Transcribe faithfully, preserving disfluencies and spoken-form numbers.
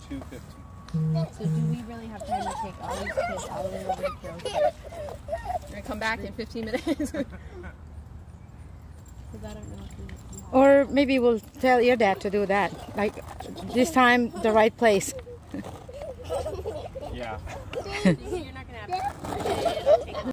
two fifty. So do we really have time to take all these kids all the way over to Carol's Park? We're going to come back in fifteen minutes. Because I don't know if we... Or maybe we'll tell your dad to do that. Like, this time, the right place. Yeah. You're not going to have to.